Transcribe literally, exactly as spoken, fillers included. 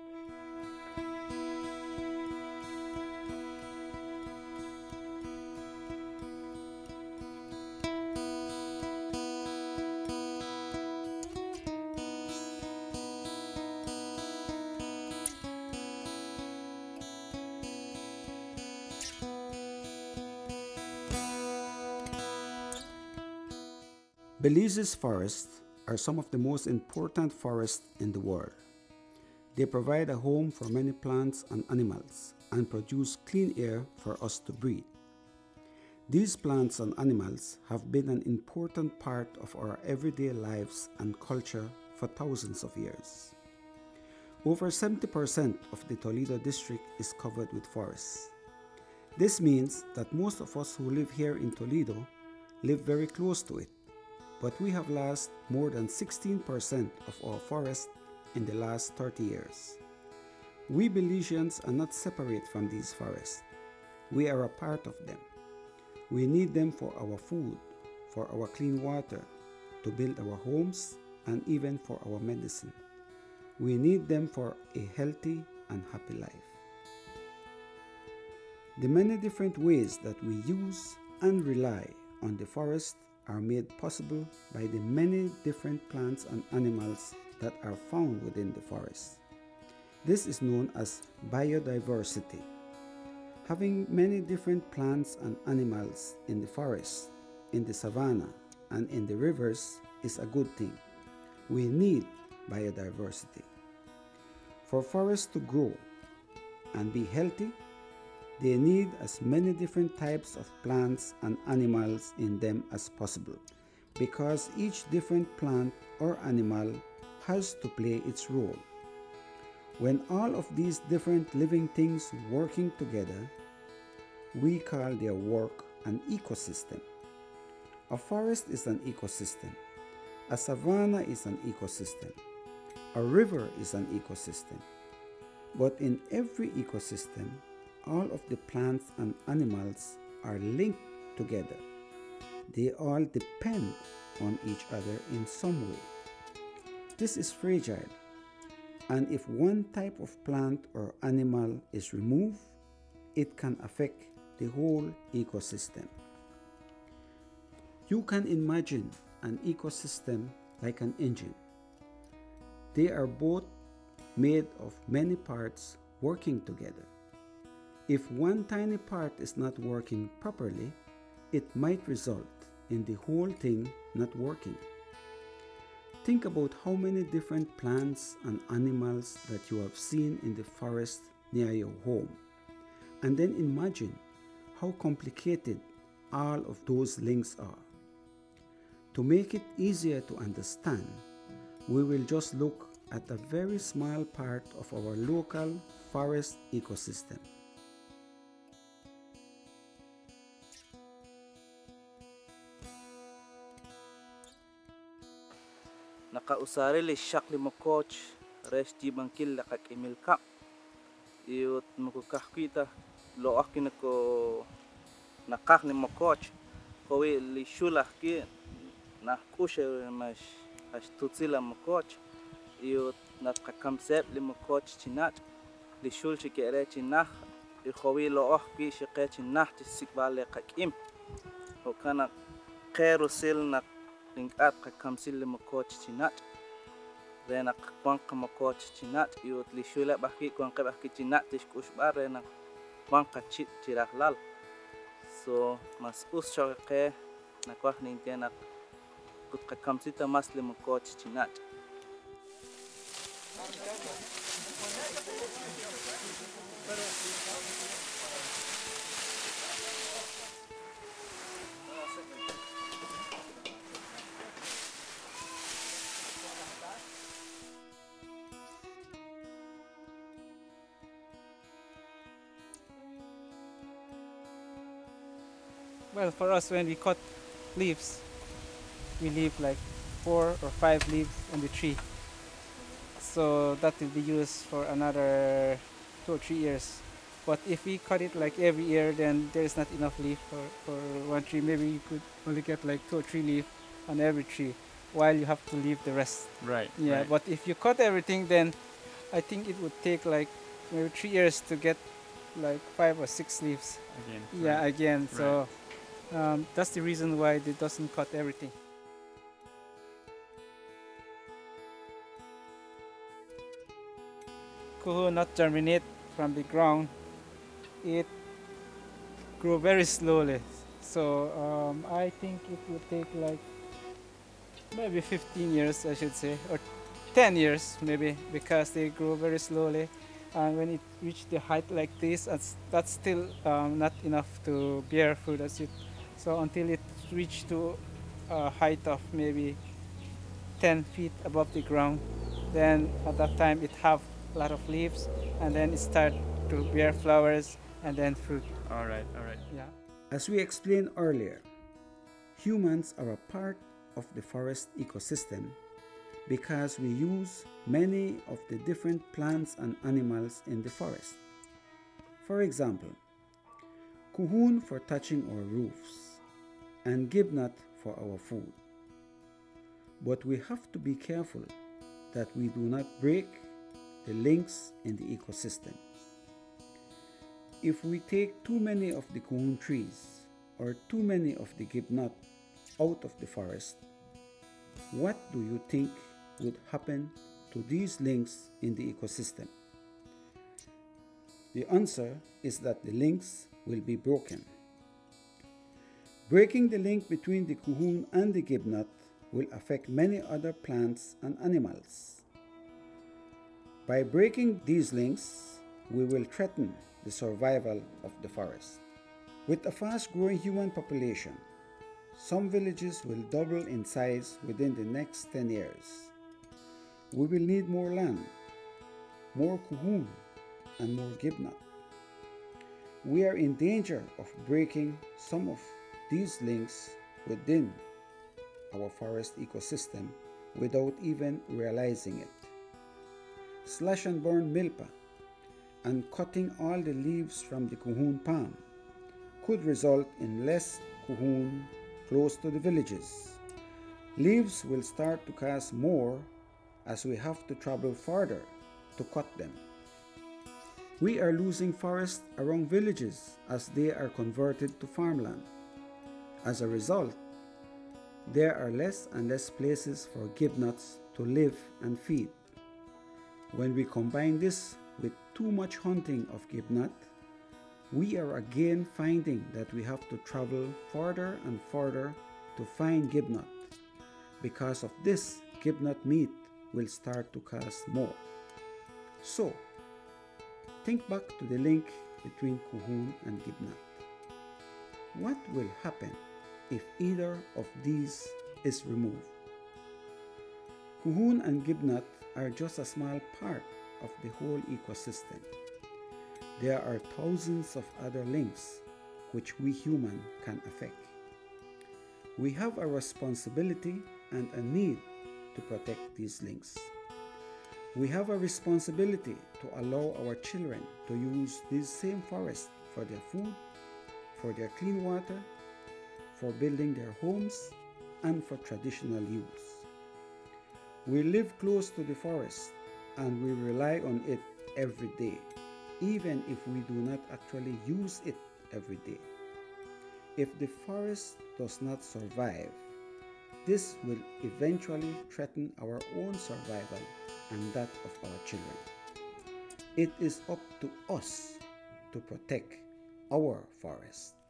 Belize's forests are some of the most important forests in the world. They provide a home for many plants and animals and produce clean air for us to breathe. These plants and animals have been an important part of our everyday lives and culture for thousands of years. Over seventy percent of the Toledo district is covered with forests. This means that most of us who live here in Toledo live very close to it, but we have lost more than sixteen percent of our forests in the last thirty years. We Belizeans are not separate from these forests. We are a part of them. We need them for our food, for our clean water, to build our homes, and even for our medicine. We need them for a healthy and happy life. The many different ways that we use and rely on the forest are made possible by the many different plants and animals that are found within the forest. This is known as biodiversity. Having many different plants and animals in the forest, in the savanna, and in the rivers is a good thing. We need biodiversity. For forests to grow and be healthy, they need as many different types of plants and animals in them as possible, because each different plant or animal has to play its role. When all of these different living things working together, we call their work an ecosystem. A forest is an ecosystem. A savanna is an ecosystem. A river is an ecosystem. But in every ecosystem, all of the plants and animals are linked together. They all depend on each other in some way. This is fragile, and if one type of plant or animal is removed, it can affect the whole ecosystem. You can imagine an ecosystem like an engine. They are both made of many parts working together. If one tiny part is not working properly, it might result in the whole thing not working. Think about how many different plants and animals that you have seen in the forest near your home, and then imagine how complicated all of those links are. To make it easier to understand, we will just look at a very small part of our local forest ecosystem. Nakausari li shakli mo coach resti bangkil la kak emil kap iut mo kahkita lo akin ko nakak ni mo coach kowi li shula ki na kushe mas as tutsila mo coach iut nakakamsep li mo coach chinat li shul chikere chinah i kowi lo ahki shike chinah tisikbale kak im o kana khairu sil na linkat kakamsil li mo coach chinat rena kwanka mo coach chinat iut li shula bahki kwanka bahki chinat tishkush bar rena kwanka chit tiraklal so mas usho ke na kwa nintena kut kakamsita mas li mo coach chinat. Well, for us, when we cut leaves, we leave like four or five leaves on the tree. So that will be used for another two or three years. But if we cut it like every year, then there is not enough leaf for, for one tree. Maybe you could only get like two or three leaves on every tree, while you have to leave the rest. Right. Yeah. Right. But if you cut everything, then I think it would take like maybe three years to get like five or six leaves. Again. Yeah, right. again. So um, that's the reason why it doesn't cut everything. Cohune not germinate from the ground. It grow very slowly. So um, I think it will take like maybe fifteen years, I should say, or ten years maybe, because they grow very slowly. And when it reach the height like this, that's, that's still um, not enough to bear fruit as it. So until it reach to a height of maybe ten feet above the ground, then at that time it have a lot of leaves, and then it start to bear flowers and then fruit. All right, all right. Yeah. As we explained earlier, humans are a part of the forest ecosystem because we use many of the different plants and animals in the forest. For example, cohune for touching our roofs and gibnut for our food. But we have to be careful that we do not break the links in the ecosystem. If we take too many of the cohune trees or too many of the gibnut out of the forest, what do you think would happen to these links in the ecosystem? The answer is that the links will be broken. Breaking the link between the cohune and the gibnut will affect many other plants and animals. By breaking these links, we will threaten the survival of the forest. With a fast-growing human population, some villages will double in size within the next ten years. We will need more land, more cohune, and more gibnut. We are in danger of breaking some of these links within our forest ecosystem without even realizing it. Slash and burn milpa and cutting all the leaves from the cohune palm could result in less cohune close to the villages. Leaves will start to cost more as we have to travel farther to cut them. We are losing forests around villages as they are converted to farmland. As a result, there are less and less places for gibnuts to live and feed. When we combine this with too much hunting of gibnut, we are again finding that we have to travel farther and farther to find gibnut. Because of this, gibnut meat will start to cost more. So, think back to the link between cohune and gibnut. What will happen if either of these is removed? Cohune and gibnut are just a small part of the whole ecosystem. There are thousands of other links which we humans can affect. We have a responsibility and a need to protect these links. We have a responsibility to allow our children to use these same forests for their food, for their clean water, for building their homes, and for traditional use. We live close to the forest and we rely on it every day, even if we do not actually use it every day. If the forest does not survive, this will eventually threaten our own survival and that of our children. It is up to us to protect our forest.